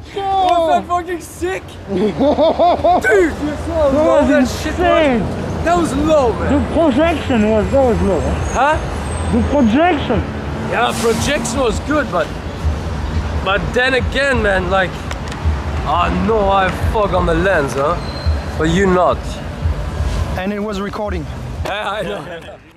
Was that fucking sick? Dude, you saw that shit insane. That was low, man. The projection was low. Huh? The projection. Yeah, projection was good, but then again, man, like, I know I fog on the lens, huh? But you not. And it was recording. Yeah, I know.